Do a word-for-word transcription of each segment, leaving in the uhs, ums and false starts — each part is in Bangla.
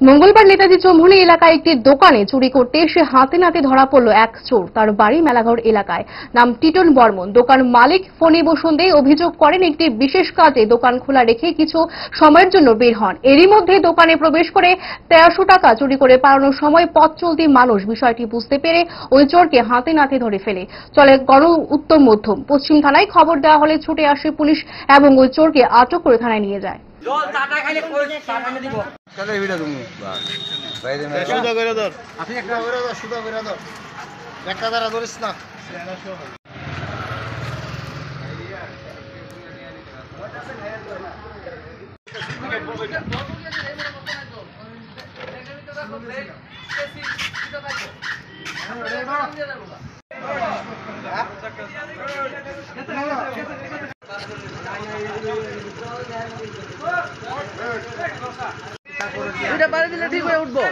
মঙ্গলবার নেতাজি চৌমুহনী এলাকায় একটি দোকানে চুরি করতে এসে হাতে নাতে ধরা পড়ল এক চোর। তার বাড়ি মেলাঘর এলাকায়, নাম টিটন বর্মন। দোকান মালিক ফণী বসুন দে অভিযোগ করেন, একটি বিশেষ কাজে দোকান খোলা রেখে কিছু সময়ের জন্য বের হন। এরই মধ্যে দোকানে প্রবেশ করে তেরোশো টাকা চুরি করে পালানোর সময় পথ চলতি মানুষ বিষয়টি বুঝতে পেরে ওই চোরকে হাতে নাতে ধরে ফেলে। চলে গণ উত্তর মধ্যম পশ্চিম থানায় খবর দেওয়া হলে ছুটে আসে পুলিশ এবং ওই চোরকে আটক করে থানায় নিয়ে যায়। জল টাটা খাইলে কই টাটা এনে দিব চলে ভিড়া তুমি বাইরে না সুদা করে ধর আপনি একটা করে ধর সুদা করে ধর একটা দ্বারা ধরিস না এটা বাড়ি দিলে ঠিক হয়ে উঠবো।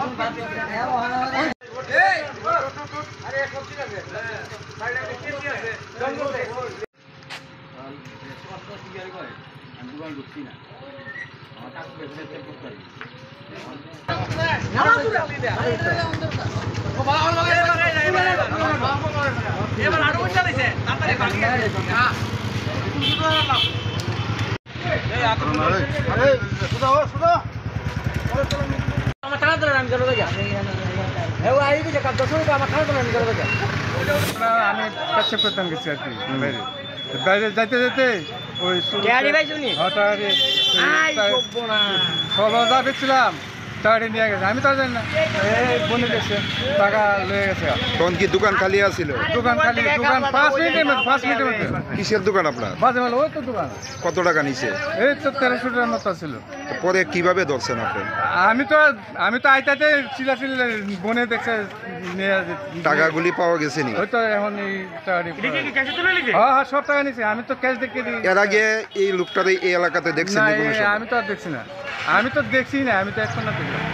আমার টাকা দিলেন আমি চলে যাই আমার টাকা দিলেন আমি চলে যাই। আমি কাছে করতাম কিছু আর কি বাইরে বাইরে যাইতে যেতে ওই ষোলো হাজার বেচছিলাম, টাকাটি নিয়ে গেছে। আমি তো জানি না, এই বনে গেছে টাকা লয়ে গেছে। তখন কি দোকান খালি আছিল? দোকান খালি, দোকান পাঁচ মিনিটের মধ্যে পাঁচ মিনিটের মধ্যে কিসের দোকান আপনার? মাঝে মাঝে ওই তো দোকান। কত টাকা নিছে? এই তো তেরোশো টাকার মতো ছিল। পরে কিভাবে ধরছেন আপনি? আমি তো আমি তো আইতাতে চিলা চিল্লা বনে দেখছে নিয়ে টাকাগুলি পাওয়া গেছে নি? ওই তো এখন এই টাকাটি হ্যাঁ হ্যাঁ সব টাকা নিছে। আমি তো ক্যাশ দেখে দিই। এর আগে এই লোকটার এই এলাকাতে দেখছেন? না আমি তো আর দেখছি না, আমি তো দেখছি না, আমি তো এখন না দেখলাম।